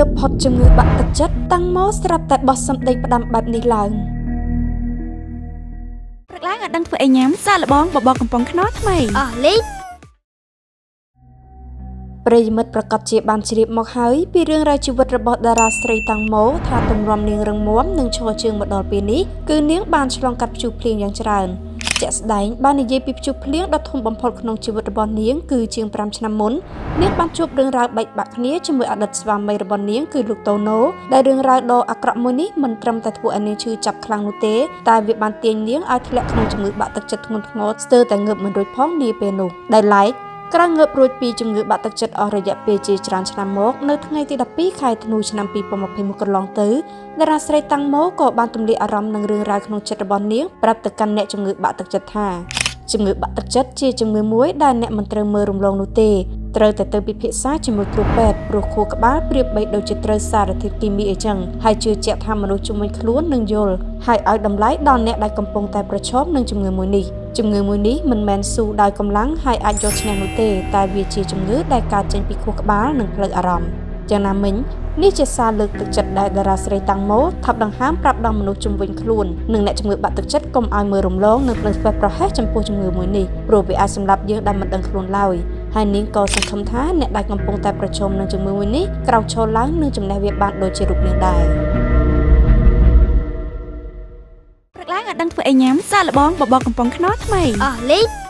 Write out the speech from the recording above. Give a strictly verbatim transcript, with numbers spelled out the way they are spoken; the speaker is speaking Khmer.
ើបផុតជំងឺបាក់ទឹកចិត្តតាំងមកស្រាប់តែបោះសម្ដីផ្ដាំបែបនេះឡើងព្រឹកឡើងអត់ដឹងធ្វើអីញ៉ាំសាកល្បងបបរកំប៉ុងខ្នុរថ្មីអស់លីប្រិយមិត្តប្រកាសជាបានជ្រាបមកហើយពីរឿងរ៉ាវជីវិតរបស់តារាស្រីតាំងម៉ូថាទម្រាំនាងរឹងមាំនិងឈរជើងមកដល់ពេលនេះគឺនាងបានឆ្លងកាត់ព្យុះភ្លៀងយ៉ាងច្រើនជាក់ស្ដែងបាននិយាយពីព្យុះភ្លៀងដ៏ធំបំផុតក្នុងជីវិតរបស់នាងគឺជាងប្រាំឆ្នាំមុននាងបានជួបរឿងរ៉ាវបែកបាក់គ្នាជាមួយអតីតស្វាមីរបស់នាងគឺលោកតូណូដែលរឿងរ៉ាវដ៏អាក្រក់មួយនេះមិនត្រឹមតែធ្វើឲ្យនាងឈឺចាប់ខ្លាំងនោះទេតែវាបានទាញនាងឲ្យធ្លាក់ក្នុងជំងឺបាក់ទឹកចិត្តធ្ងន់ធ្ងរស្ទើរតែងើបមិនរួចផងនាពេលនោះដែលឡែកក្រោយងើបរួចពីជំងឺបាក់ទឹកចិត្តអស់រយៈពេលជាច្រើនឆ្នាំមកនៅថ្ងៃទីដប់ពីរខែធ្នូឆ្នាំពីរពាន់ម្ភៃមួយកន្លងទៅតារាស្រីតាំងម៉ូក៏បានទម្លាក់អារម្មណ៍នឹងរឿងរ៉ាវក្នុងចិត្តរបស់នាងប្រាប់ទៅកាន់អ្នកជំងឺបាក់ទឹកចិត្តថាជំងឺបាក់ទឹកចិត្តជាជំងឺមួយដែលអ្នកមិនត្រូវមើលរំលងនោះទេត្រូវតែទៅពិភាក្សាជាមួយគ្រូពេទ្យព្រោះខួរក្បាលប្រៀបបីដូចជាត្រូវសារធាតុគីមីអីចឹងហើយជឿជាក់ថាមនុស្សជំនាញខ្លួននឹងយល់ហើយឲ្យតម្លៃដល់អ្នកដែលកំពុងតែប្រឈមនឹងជំងឺមួយនេះជំងឺមួយនេះមិនមែនស៊ូដោយកម្លាំងហើយអាចយកឈ្នះនោះទេតែវាជាជំងឺដែលកើតចេញពីខួរក្បាលនិងផ្លូវអារម្មណ៍យ៉ាងណាមិញនេះជាសារលើកទឹកចិត្តដែលតារាស្រីតាំងម៉ូថាប់ដង្ហើមប្រាប់ដល់មនុស្សជំនាញខ្លួននិងអ្នកជំងឺបាក់ទឹកចិត្តកុំឲ្យមើលរំលងនិងផ្លូវស្វែងប្រហែសចំពោះជំងឺមួយនេះព្រោះវាអាចសម្លាប់យើងដែលមិនដឹងខ្លួនឡើយហើយនាងក៏សង្ឃឹមថាអ្នកដែលកំពុងតែប្រឈមនឹងជំងឺមួយនេះក្រោកឈរឡើងនិងជំនះវាបានដូចជារូបនាងដែរព្រឹកឡើងអត់ដឹងធ្វើអីញ៉ាំសាកល្បងបបរកំប៉ុងខ្នុរថ្មីអស់លី